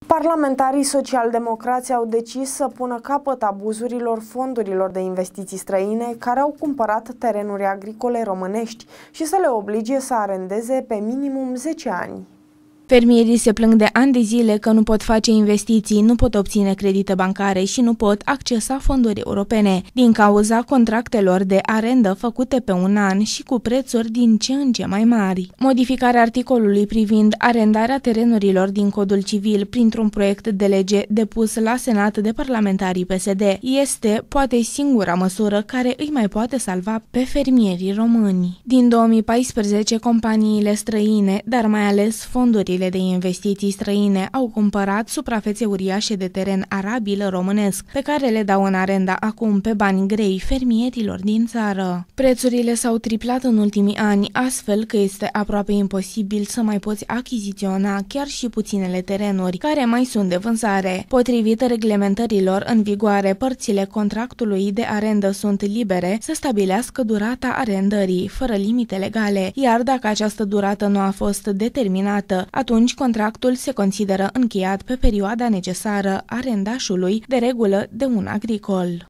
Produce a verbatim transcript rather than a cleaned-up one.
Parlamentarii social-democrați au decis să pună capăt abuzurilor fondurilor de investiții străine care au cumpărat terenuri agricole românești și să le oblige să arendeze pe minimum zece ani. Fermierii se plâng de ani de zile că nu pot face investiții, nu pot obține credite bancare și nu pot accesa fonduri europene din cauza contractelor de arendă făcute pe un an și cu prețuri din ce în ce mai mari. Modificarea articolului privind arendarea terenurilor din Codul Civil printr-un proiect de lege depus la Senat de parlamentarii P S D este poate singura măsură care îi mai poate salva pe fermierii români. Din două mii paisprezece, companiile străine, dar mai ales fondurile de investiții străine au cumpărat suprafețe uriașe de teren arabil românesc, pe care le dau în arenda acum pe bani grei fermierilor din țară. Prețurile s-au triplat în ultimii ani, astfel că este aproape imposibil să mai poți achiziționa chiar și puținele terenuri care mai sunt de vânzare. Potrivit reglementărilor în vigoare, părțile contractului de arendă sunt libere să stabilească durata arendării, fără limite legale, iar dacă această durată nu a fost determinată, atunci contractul se consideră încheiat pe perioada necesară arendașului, de regulă de un agricol.